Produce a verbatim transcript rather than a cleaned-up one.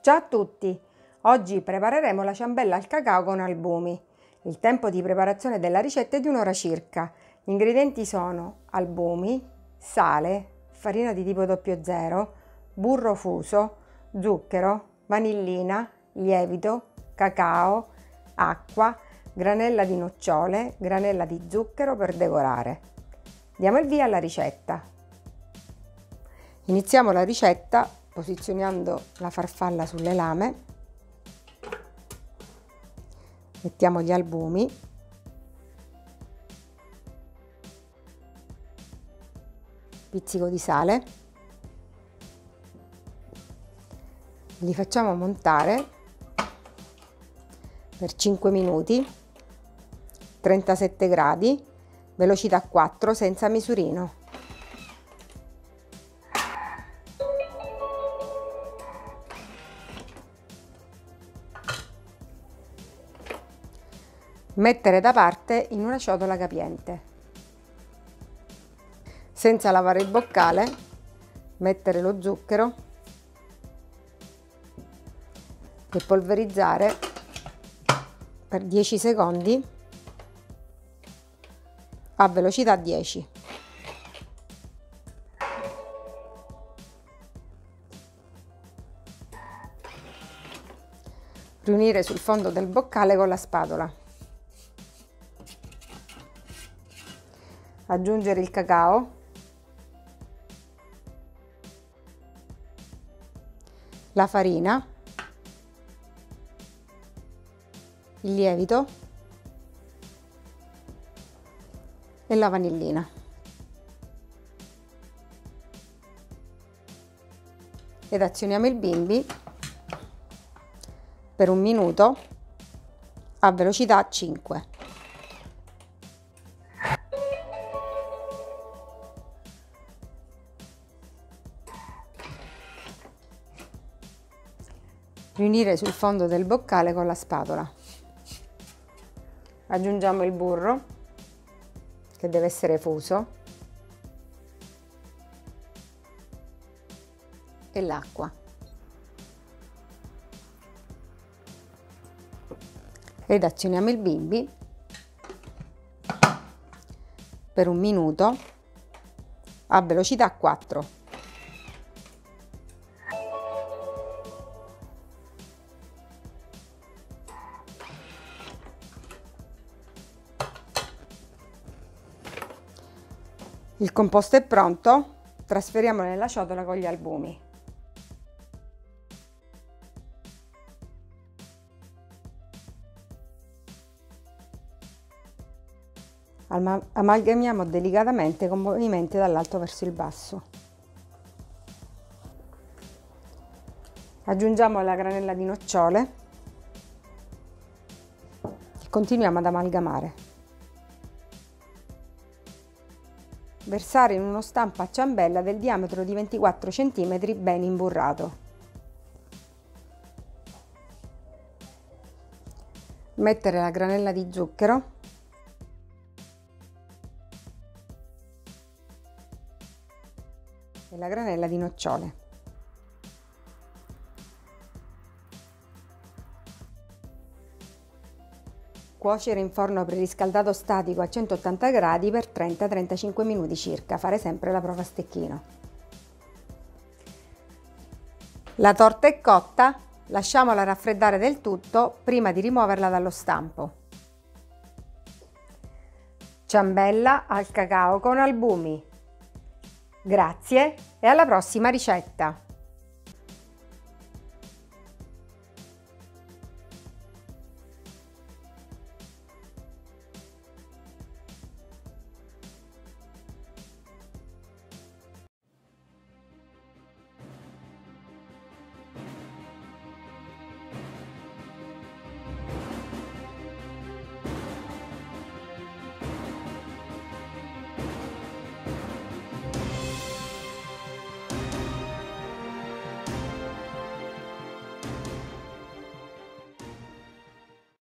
Ciao a tutti! Oggi prepareremo la ciambella al cacao con albumi. Il tempo di preparazione della ricetta è di un'ora circa. Gli ingredienti sono albumi, sale, farina di tipo zero zero, burro fuso, zucchero, vanillina, lievito, cacao, acqua, granella di nocciole, granella di zucchero per decorare. Diamo il via alla ricetta. Iniziamo la ricetta posizionando la farfalla sulle lame, mettiamo gli albumi, pizzico di sale, li facciamo montare per cinque minuti, trentasette gradi, velocità quattro senza misurino. Mettere da parte in una ciotola capiente. Senza lavare il boccale, mettere lo zucchero e polverizzare per dieci secondi a velocità dieci. Riunire sul fondo del boccale con la spatola. Aggiungere il cacao, la farina, il lievito e la vanillina. Ed azioniamo il bimbi per un minuto a velocità cinque. Riunire sul fondo del boccale con la spatola. Aggiungiamo il burro, che deve essere fuso, e l'acqua. Ed azioniamo il bimbi per un minuto a velocità quattro. Il composto è pronto, trasferiamolo nella ciotola con gli albumi. Amalgamiamo delicatamente con movimenti dall'alto verso il basso. Aggiungiamo la granella di nocciole e continuiamo ad amalgamare. Versare in uno stampo a ciambella del diametro di ventiquattro centimetri ben imburrato. Mettere la granella di zucchero e la granella di nocciole. Cuocere in forno preriscaldato statico a centottanta gradi per trenta trentacinque minuti circa, fare sempre la prova a stecchino. La torta è cotta, lasciamola raffreddare del tutto prima di rimuoverla dallo stampo. Ciambella al cacao con albumi. Grazie e alla prossima ricetta!